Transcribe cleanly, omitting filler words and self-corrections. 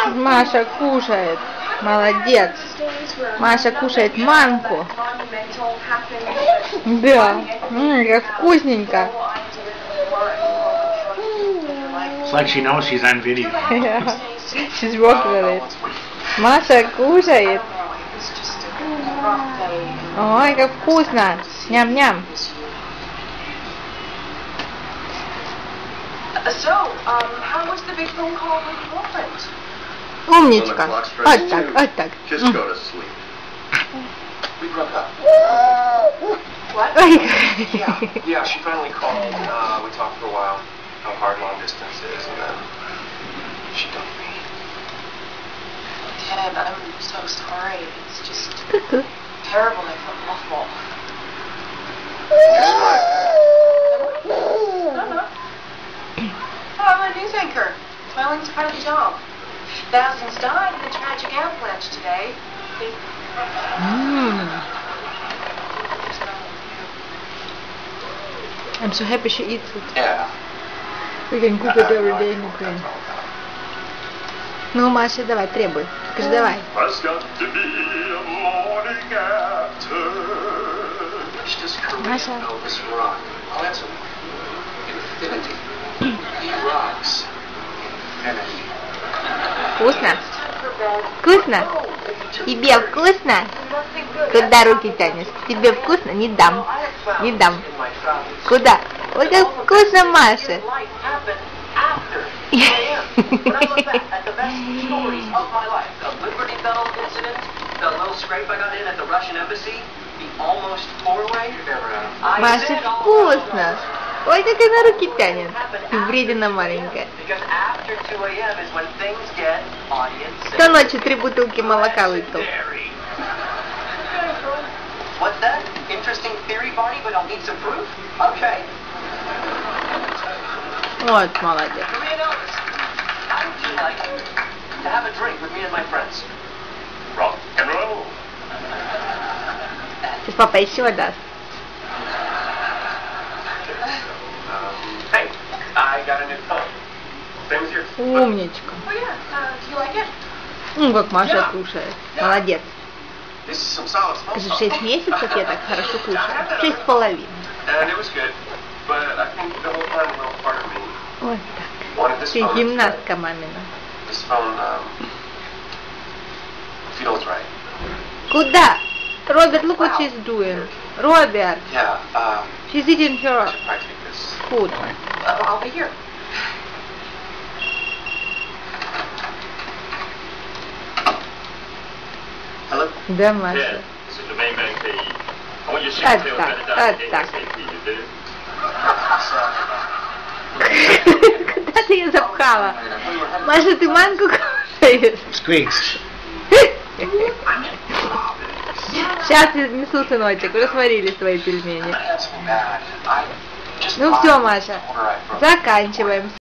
Маша кушает. Молодец. Маша кушает манку. Да. Как вкусненько. It's like she knows she's on video. Yeah. She's working with it. Маша кушает. Ой, как вкусно. Ням-ням. Умничка. Вот так, вот так. Just go to sleep. We broke up. What? Yeah, she finally called. We talked for a while. How hard long distance is, and then she dumped me. Dad, I'm so sorry. It's just terrible. I feel awful. No. I'm a news anchor. Smiling's part of the job. Thousands died in a tragic avalanche today. I'm so happy she eats it. Yeah. We can cook it every day in Ukraine. Ну, Маша, давай, требуй. Скажи, давай. It's got to be a morning after. It's just Маша. Elvis rock. Oh, that's infinity. He rocks. Infinity. Вкусно? Вкусно? Тебе вкусно? Куда руки тянешь? Тебе вкусно? Не дам. Не дам. Куда? Ой, как вкусно, Маша. Маша, вкусно. Ой, как она руки тянет. Вредина маленькая. Кто ночью 3 бутылки молока выпил? Вот, молодец. Сейчас папа еще даст. Умничка. Ну, как Маша кушает. Молодец. Скажи, 6 месяцев я так хорошо кушаю. 6,5. Вот так. Ты гимнастка мамина. Куда? Роберт, look what she's doing. Роберт. She's eating her food. I'll be here. Hello? Да, Маша. Вот так, вот так. Куда ты ее запхала? Маша, ты манку кушаешь? Squeaks. Сейчас несу, сыночек, уже сварились твои пельмени. Ну все, Маша, заканчиваем.